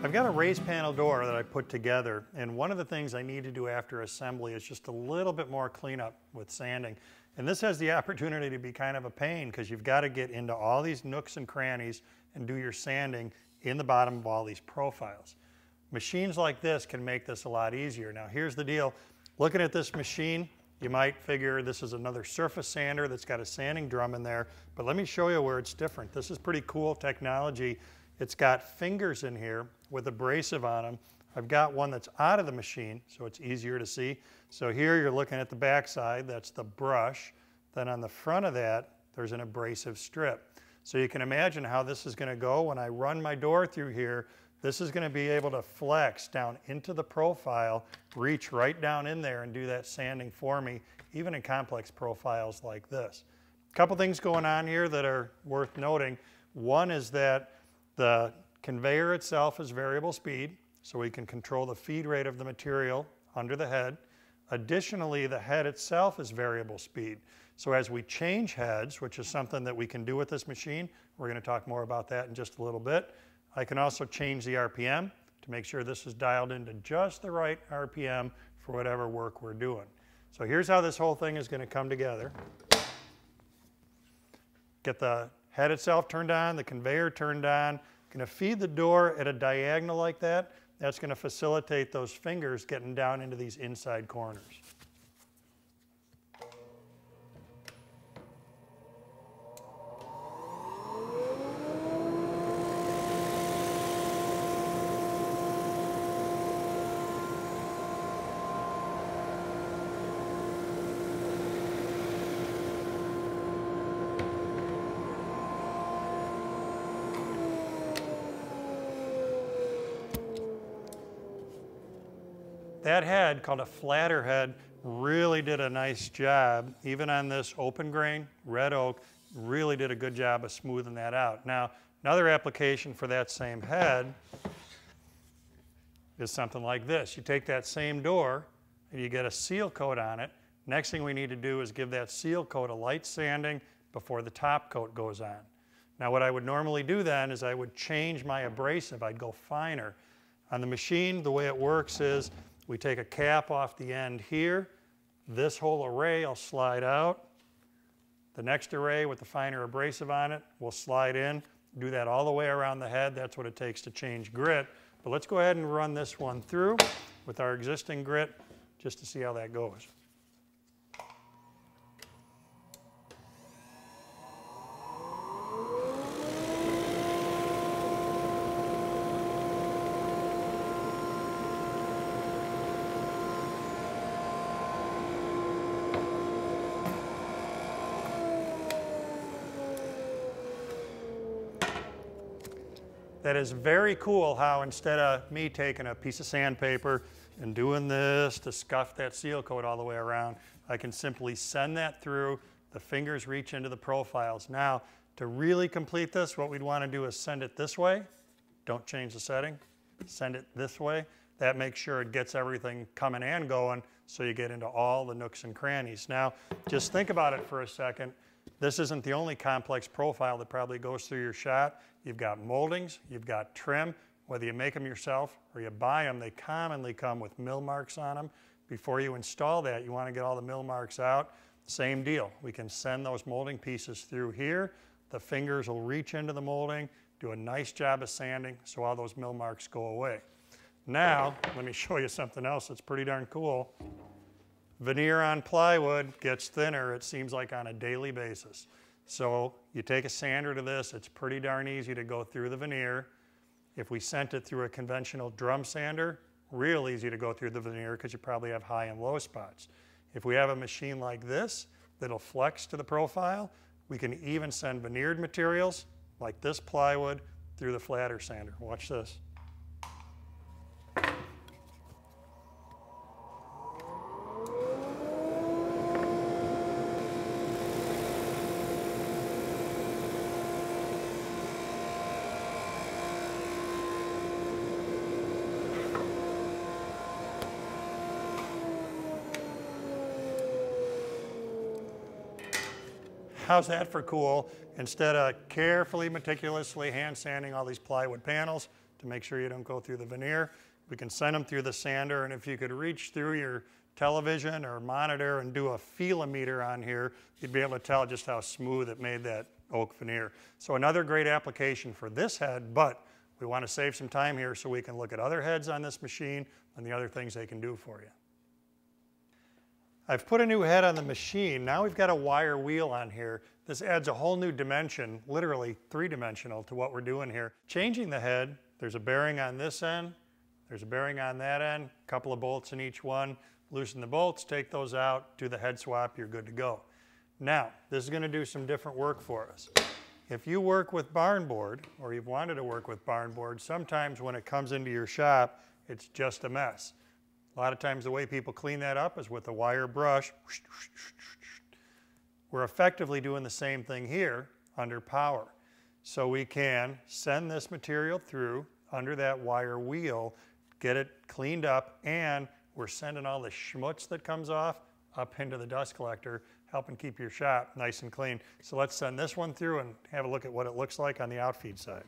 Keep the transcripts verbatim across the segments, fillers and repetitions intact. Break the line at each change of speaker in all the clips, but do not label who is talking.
I've got a raised panel door that I put together, and one of the things I need to do after assembly is just a little bit more cleanup with sanding. And this has the opportunity to be kind of a pain because you've got to get into all these nooks and crannies and do your sanding in the bottom of all these profiles. Machines like this can make this a lot easier. Now here's the deal. Looking at this machine, you might figure this is another surface sander that's got a sanding drum in there, but let me show you where it's different. This is pretty cool technology. It's got fingers in here with abrasive on them. I've got one that's out of the machine, so it's easier to see. So here you're looking at the back side, that's the brush. Then on the front of that, there's an abrasive strip. So you can imagine how this is going to go. When I run my door through here, this is going to be able to flex down into the profile, reach right down in there and do that sanding for me, even in complex profiles like this. A couple things going on here that are worth noting. One is that the conveyor itself is variable speed, so we can control the feed rate of the material under the head. Additionally, the head itself is variable speed. So as we change heads, which is something that we can do with this machine, we're going to talk more about that in just a little bit. I can also change the R P M to make sure this is dialed into just the right R P M for whatever work we're doing. So here's how this whole thing is going to come together. Get the head itself turned on, the conveyor turned on. Going to feed the door at a diagonal like that. That's going to facilitate those fingers getting down into these inside corners. That head, called a flatter head, really did a nice job, even on this open grain, red oak, really did a good job of smoothing that out. Now, another application for that same head is something like this. You take that same door, and you get a seal coat on it. Next thing we need to do is give that seal coat a light sanding before the top coat goes on. Now, what I would normally do then is I would change my abrasive. I'd go finer. On the machine, the way it works is we take a cap off the end here. This whole array will slide out. The next array with the finer abrasive on it will slide in. Do that all the way around the head. That's what it takes to change grit. But let's go ahead and run this one through with our existing grit just to see how that goes. That is very cool how instead of me taking a piece of sandpaper and doing this to scuff that seal coat all the way around, I can simply send that through, the fingers reach into the profiles. Now, to really complete this, what we'd want to do is send it this way. Don't change the setting. Send it this way. That makes sure it gets everything coming and going so you get into all the nooks and crannies. Now, just think about it for a second. This isn't the only complex profile that probably goes through your shop. You've got moldings, you've got trim. Whether you make them yourself or you buy them, they commonly come with mill marks on them. Before you install that, you want to get all the mill marks out. Same deal. We can send those molding pieces through here. The fingers will reach into the molding, do a nice job of sanding so all those mill marks go away. Now, let me show you something else that's pretty darn cool. Veneer on plywood gets thinner, it seems like, on a daily basis. So you take a sander to this, it's pretty darn easy to go through the veneer. If we sent it through a conventional drum sander, real easy to go through the veneer because you probably have high and low spots. If we have a machine like this that'll flex to the profile, we can even send veneered materials like this plywood through the flatter sander. Watch this. How's that for cool? Instead of carefully, meticulously hand sanding all these plywood panels, to make sure you don't go through the veneer. We can send them through the sander, and if you could reach through your television or monitor and do a feel-o-meter on here, you'd be able to tell just how smooth it made that oak veneer. So another great application for this head, but we want to save some time here so we can look at other heads on this machine and the other things they can do for you. I've put a new head on the machine. Now we've got a wire wheel on here. This adds a whole new dimension, literally three-dimensional, to what we're doing here. Changing the head, there's a bearing on this end, there's a bearing on that end, a couple of bolts in each one. Loosen the bolts, take those out, do the head swap, you're good to go. Now, this is going to do some different work for us. If you work with barn board, or you've wanted to work with barn board, sometimes when it comes into your shop, it's just a mess. A lot of times the way people clean that up is with a wire brush. We're effectively doing the same thing here under power. So we can send this material through under that wire wheel, get it cleaned up, and we're sending all the schmutz that comes off up into the dust collector, helping keep your shop nice and clean. So let's send this one through and have a look at what it looks like on the outfeed side.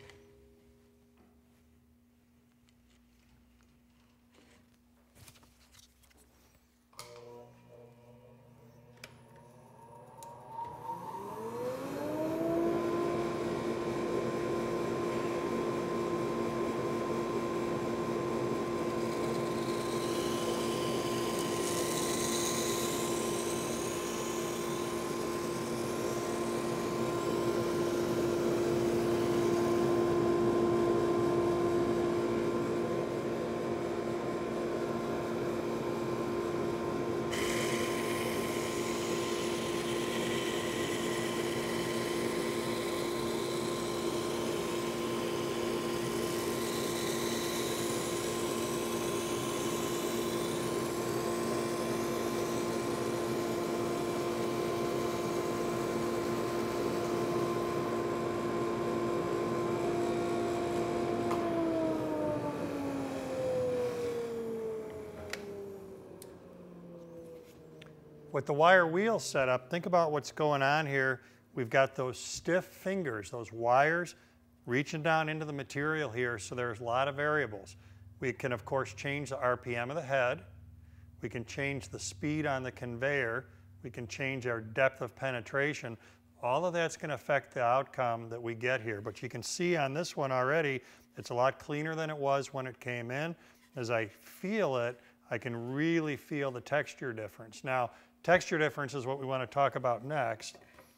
With the wire wheel set up, think about what's going on here. We've got those stiff fingers, those wires reaching down into the material here, so there's a lot of variables. We can, of course, change the R P M of the head. We can change the speed on the conveyor. We can change our depth of penetration. All of that's going to affect the outcome that we get here. But you can see on this one already, it's a lot cleaner than it was when it came in. As I feel it, I can really feel the texture difference. Now, texture difference is what we want to talk about next.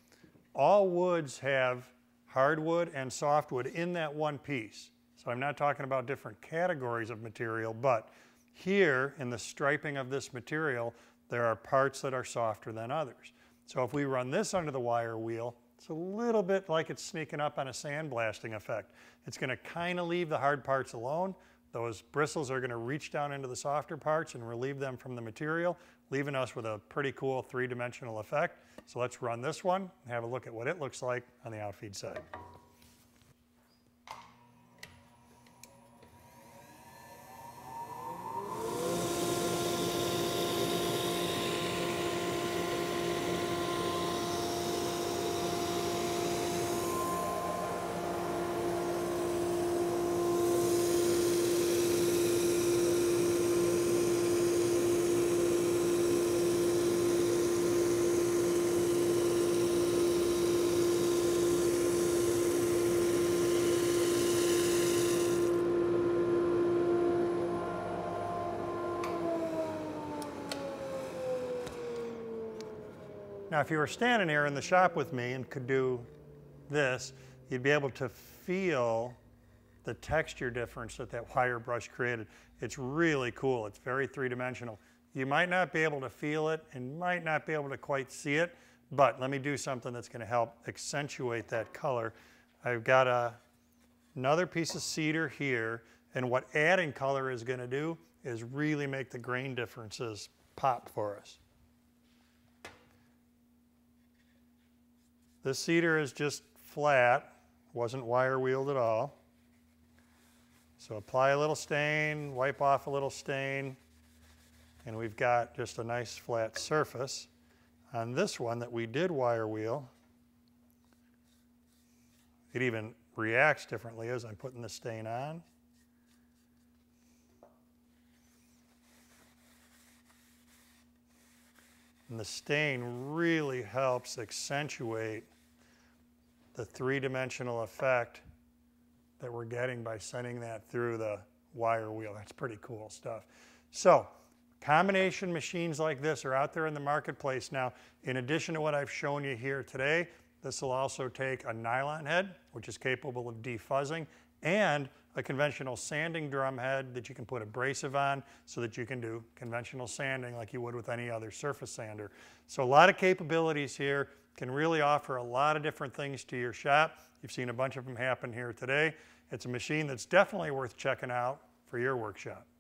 All woods have hardwood and softwood in that one piece. So I'm not talking about different categories of material, but here in the striping of this material, there are parts that are softer than others. So if we run this under the wire wheel, it's a little bit like it's sneaking up on a sandblasting effect. It's going to kind of leave the hard parts alone. Those bristles are going to reach down into the softer parts and relieve them from the material, leaving us with a pretty cool three-dimensional effect. So let's run this one and have a look at what it looks like on the outfeed side. Now, if you were standing here in the shop with me and could do this, you'd be able to feel the texture difference that that wire brush created. It's really cool. It's very three-dimensional. You might not be able to feel it and might not be able to quite see it, but let me do something that's going to help accentuate that color. I've got a, another piece of cedar here, and what adding color is going to do is really make the grain differences pop for us. This cedar is just flat, wasn't wire wheeled at all. So apply a little stain, wipe off a little stain, and we've got just a nice flat surface. On this one that we did wire wheel, it even reacts differently as I'm putting the stain on. And the stain really helps accentuate the three-dimensional effect that we're getting by sending that through the wire wheel. That's pretty cool stuff. So, combination machines like this are out there in the marketplace now. In addition to what I've shown you here today, this will also take a nylon head, which is capable of defuzzing, and a conventional sanding drum head that you can put abrasive on so that you can do conventional sanding like you would with any other surface sander. So a lot of capabilities here, can really offer a lot of different things to your shop. You've seen a bunch of them happen here today. It's a machine that's definitely worth checking out for your workshop.